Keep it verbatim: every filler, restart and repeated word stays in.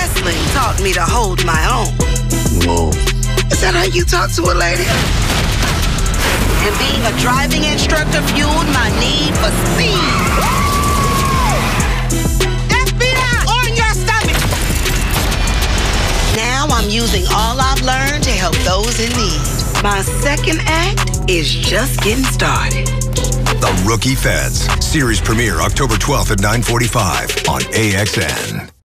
wrestling taught me to hold my own. Whoa. Is that how you talk to a lady? And being a driving instructor fueled my need for speed. F B I, on your stomach! Now I'm using all I've learned to help those in need. My second act is just getting started. The Rookie Feds. Series premiere October twelfth at nine forty-five on A X N.